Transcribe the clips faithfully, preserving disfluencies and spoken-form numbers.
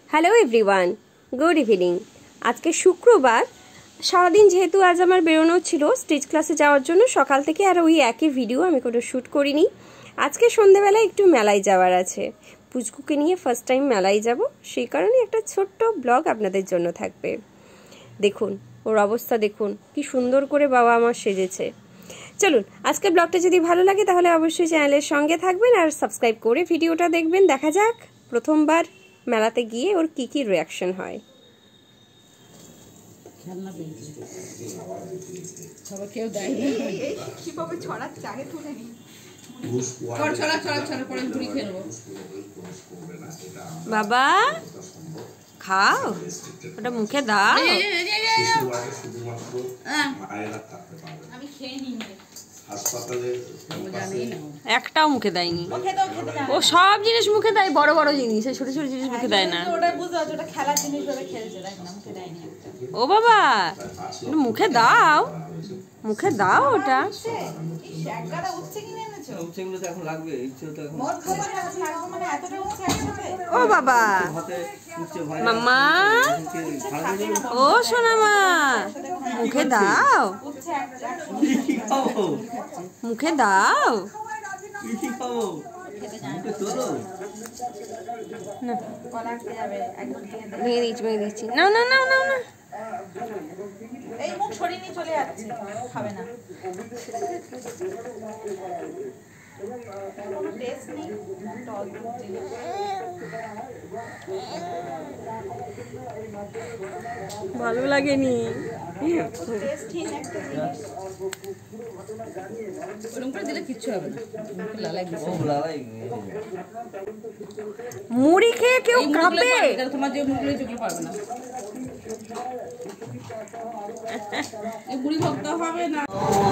Hello everyone, good evening. আজকে শুক্রবার, সারাদিন যেহেতু আজ আমার বেরোনো ছিল স্টিচ ক্লাসে যাওয়ার জন্য, সকাল থেকে আর ওই একই ভিডিও আমি কোনো শ্যুট করিনি। আজকে সন্ধ্যেবেলায় একটু মেলায় যাওয়ার আছে, পুচকুকে নিয়ে ফার্স্ট টাইম মেলায় যাব, সেই কারণে একটা ছোট্ট ব্লগ আপনাদের জন্য থাকবে। দেখুন ওর অবস্থা, দেখুন কি সুন্দর করে বাবা আমার সেজেছে। চলুন, আজকে ব্লগটা যদি ভালো লাগে তাহলে অবশ্যই চ্যানেলের সঙ্গে থাকবেন আর সাবস্ক্রাইব করে ভিডিওটা দেখবেন। দেখা যাক প্রথমবার মেলাতে গিয়ে ওর কি কি রিয়াকশন হয়। বাবা খাও, ওটা মুখে দাও। আমি খেয়ে নিই, একটাও মুখে দেয়নি। ও সব জিনিস মুখে দেয়, বড় বড় জিনিস, ছোট ছোট জিনিস মুখে দেয় না। ও বাবা মুখে দাও, মুখে দাও ওটা। ও বাবা মাম্মা, ও সোনা মা, মুখে দাও, মুখে দাও। ভেঙে দিচ্ছি, ভেঙে দিচ্ছি। না না না না না, এই মুখ সরিয়ে নিয়ে চলে যাচ্ছে, খাবে না। ভালো লাগেনি, মুড়ি খেয়ে কেউ কাঁপে? তোমার যে মুড়ি চোখে পারবে না, মুড়ি ভক্ত হবে না।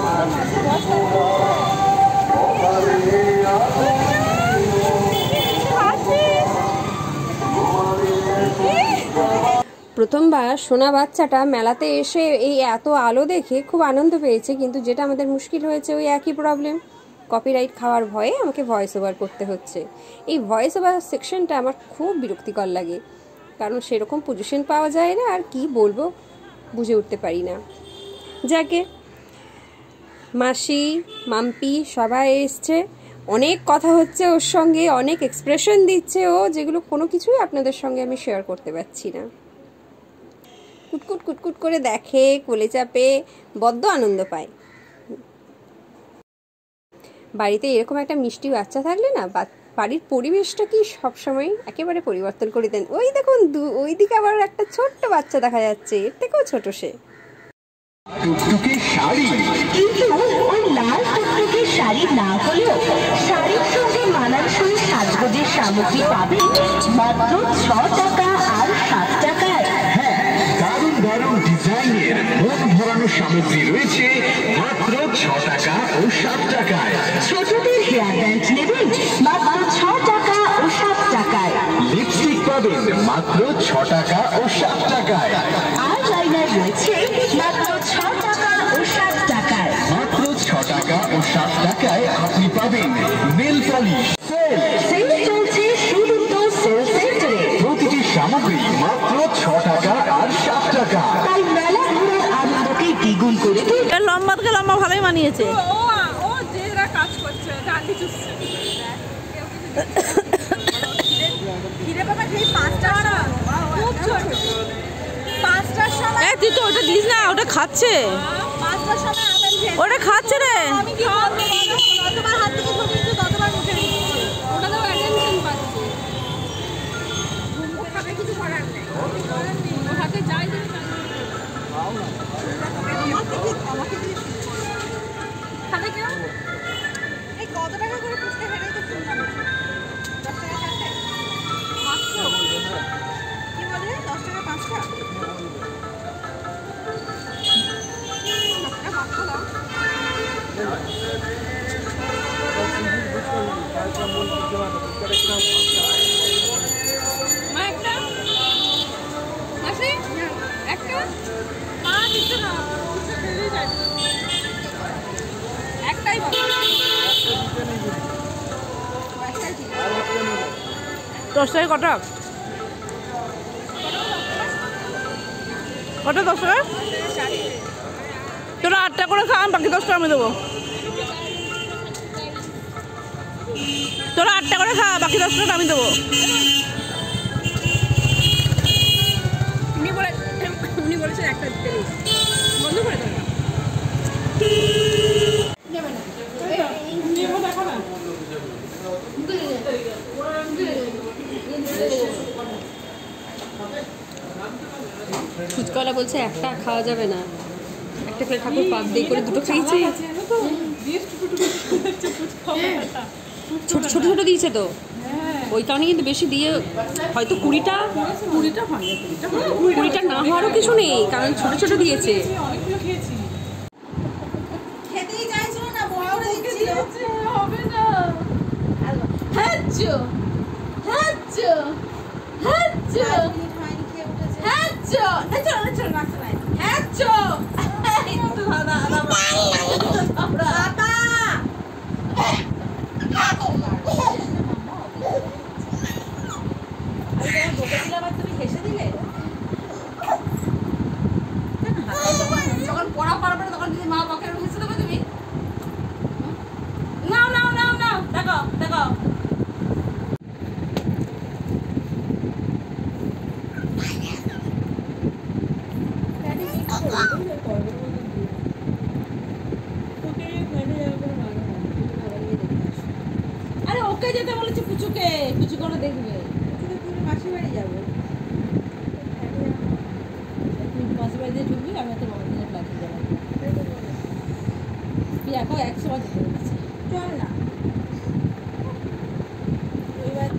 প্রথমবার সোনা বাচ্চাটা মেলাতে এসে এই এত আলো দেখে খুব আনন্দ পেয়েছে, কিন্তু যেটা আমাদের মুশকিল হয়েছে ওই একই প্রবলেম, কপিরাইট খাওয়ার ভয়ে আমাকে ভয়েস ওভার করতে হচ্ছে। এই ভয়েস ওভার সেকশনটা আমার খুব বিরক্তিকর লাগে, কারণ সেরকম পজিশন পাওয়া যায় না, আর কি বলবো বুঝে উঠতে পারি না। যাকে মাসি মাম্পি সবাই এসছে, অনেক কথা হচ্ছে ওর সঙ্গে, অনেক এক্সপ্রেশন দিচ্ছে ও, যেগুলো কোনো কিছুই আপনাদের সঙ্গে আমি শেয়ার করতে পারছি না। কুটকুট কুটকুট করে দেখে, কোলে চাপে, বড্ড আনন্দ পায়। বাড়িতে এরকম একটা মিষ্টি বাচ্চা থাকলে না, বাড়ির পরিবেশটা কি সবসময় একেবারে পরিবর্তন করে দেন। ওই দেখুন ওই দিকে আবার একটা ছোট্ট বাচ্চা দেখা যাচ্ছে, এর থেকেও ছোট সে। টুকটুকে শাড়ি, কিন্তু ওই লাল টুকটুকে শাড়ি না হলেও শাড়ির সঙ্গে মানানসই সাজগোজের সামগ্রী পাবে মাত্র ছ টাকা আর সাত টাকায়। হ্যাঁ, দারুণ দারুণ ডিজাইনের মন ভরানো সামগ্রী রয়েছে মাত্র ছ টাকা ও সাত টাকায়। ছোটদের হেয়ার ব্যান্ড নেবেন মাত্র ছ টাকা ও সাত টাকায়। লিপস্টিক পাবেন মাত্র ছ টাকা ও সাত টাকায়। আর লাইনার রয়েছে মাত্র ছ টাকা ও সাত টাকায়। মাত্র ছ টাকা ও সাত টাকায় আপনি পাবেন নেল পলিশ। সেল চলছে শুধু তো সেল সেন্টারে, প্রতিটি সামগ্রী মাত্র ছ টাকা আর সাত টাকা। তাই মেলা ঘোরার আনন্দকে দ্বিগুণ করে দিন। লম্বা থেকে লম্বা ভালোই মানিয়েছে। ও যেরা কাজ করছে ডান্ডি চুষছে, ঘিরে পাবে সেই পাঁচটার সময়, খুব ছোট পাঁচটার সময়। এ তুই তো ওটা দিস না, ওটা খাচ্ছে, পাঁচটার সময় আপেল খেয়ে ওটা খাচ্ছে রে। আমি কি করব, যতবার হাত থেকে ছড়িয়ে ততবার মুখে দিচ্ছি, ওটা তো অ্যাটেনশন পাচ্ছে। ওখানে কিছু করার নেই, ওর হাতে যাই দিই আমাকে আমাকে দিয়ে খালে কেউ এই কত টাকা করে ফুচকা খেলেই তো শুনলাম, দশ টাকা চারটে, পাঁচশো কি বলে, দশ টাকা পাঁচটা। মা একটা মাসি একটা মা দিচ্ছে না, একটাই দশ টাকা কটা? ওটা দশ টাকা। তোরা আটটা করে খা, বাকি দশ টাকা আমি দেবো। তোরা আটটা করে খা, বাকি দশ টাকা আমি দেবো। উনি বলে উনি বলেছেন একটা দিতে বন্ধ করে দেবেন। ফুচকাওয়ালা বলছে একটা খাওয়া যাবে না, একটা করে ঠাকুর পাপ দিয়ে করে দুটো খেয়েছে। ছোট ছোট ছোট দিয়েছে তো, ওই কারণে কিন্তু বেশি দিয়ে হয়তো কুড়িটা কুড়িটা হয় কুড়িটা না হওয়ারও কিছু নেই, কারণ ছোট ছোট দিয়েছে। অনেকগুলো খেয়েছি। খেতেই চাইছিল না, বড় হয়ে গেছিল। হবে না। হ্যাঁচো হ্যাঁচো হ্যাঁচো মিনিট হয়নি, খেয়ে উঠেছে। হ্যাঁচো না, চলো না, চলো রাখতে নাই। হ্যাঁচো একটু দাদা দাদা আমরা বাবা তুমি হেসে দিলে যখন পড়া পারবে না তখন যদি মা বাবাকে হেসে দেবে তুমি। নাও নাও নাও নাও, দেখো দেখো। আরে ওকে যেতে বলেছি পুচুকে, পুচু কোনো দেখবে। তুমি মাসির বাড়ি যাবে। তুই মাসির বাড়ি দিয়ে ঢুকবি, আমি তো বাবার দিনে ফ্ল্যাটে যাবো। তুই এখন একশো বার যেতে বলেছি। চল না এবার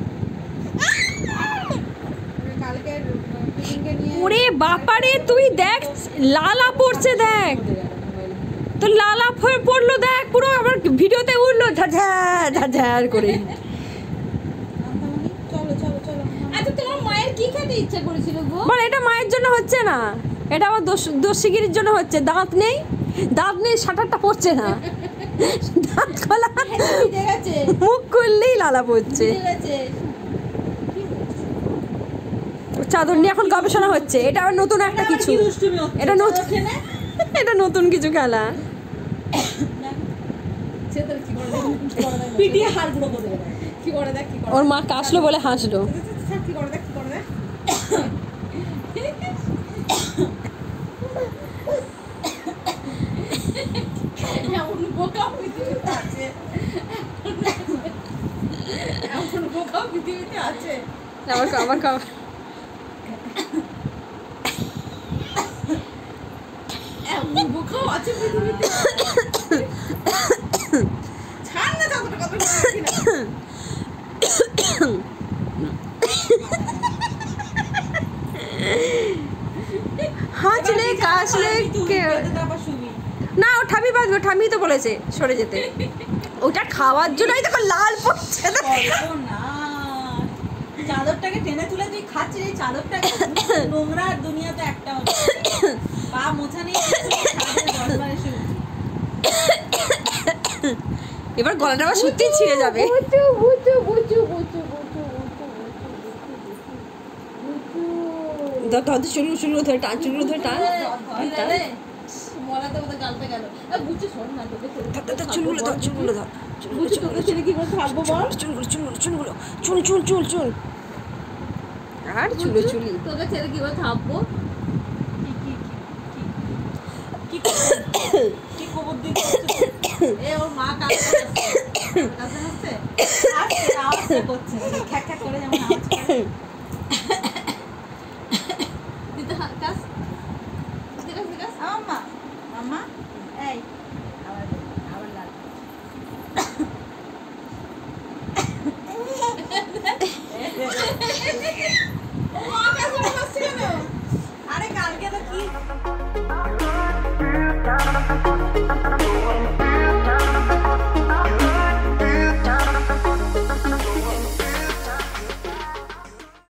কালকে পিকনিকে নিয়ে ওরে বাপারে, তুই দেখ লালা পড়ছে, দেখ তো লালা ফ- পড়লো, দেখ পুরো আবার ভিডিওতে উঠলো ঝাঝার ঝাঝার করে। আন্তামণি, চলো চলো চলো। আচ্ছা তোমার মায়ের কি খেতে ইচ্ছা করেছিল গো? বল, এটা মায়ের জন্য হচ্ছে না, এটা আমার দোষ দোষিগিরির জন্য হচ্ছে। দাঁত নেই, দাঁত নেই, শাটারটা পড়ছে না, দাঁত খোলা, ভিজে গেছে মুখ খুললেই লালা পড়ছে। ভিজে গেছে। চাদর নিয়ে এখন গবেষণা হচ্ছে, এটা আবার নতুন একটা কিছু, এটা নতুন, এটা নতুন কিছু খেলা। সে তোর কি করে দেখ, পিটিয়ে হাড় গুঁড়ো করে দেবে। কি করে দেখ, কি করে ওর মা কাশলো বলে হাসলো। দেখ, কি করে দেখ কি করে দেখ। এমন বোকা পৃথিবীতে আছে, এমন বোকা পৃথিবীতে আছে। আবার ক- আবার ক- এমন বোকাও আছে পৃথিবীতে। ছাড় না, যতটা কথা বলছি না। হাঁচলে কাশলে কে- আবার শুবি। না, ও ঠামি বাঁধবে, ঠামি তো বলেছে সরে যেতে, ওটা খাওয়ার জন্যই দেখো লাল পড়ছে না। না, চাদরটাকে টেনে তুলে তুই খাচ্ছিস, এই চাদরটাকে নোংরা আর দুনিয়াতে একটা হবে। পা মোছা নেই, সারাদিনে দশ বারে শুবি। এবার গলাটা আবার সত্যি ছিঁড়ে যাবে। ধর চুলগুলো চুলগুলো ধরে টান, চুলগুলো ধরে টান টান। মলাতে ওদের গালতে গেল। বুঝছি শোন না, তোকে ছেড়ে ধর, ধর, ধর, চুলগুলো ধর, চুলগুলো ধর, চুলগুলো, বুঝছি তোকে ছেড়ে কি করে থাকবো বল? চুলগুলো, চুলগুলো, চুলগুলো, চুল চুল চুল চুল আর চুলো চুলি। তোকে ছেড়ে কি করে থাকবো? কি কি খবর দিতে এ ওর মা কাছে কাছে আসছে। আসছে, আওয়াজ করছে, খ্যাক খ্যাক করে যেমন আওয়াজ করে। দিতে হা- কাজ দিতে কাজ দিতে কাজ। আম্মা, আম্মা, এই আবার আবার লাগ। ও মা কাছে বসছে কেন? আরে কালকে তো কি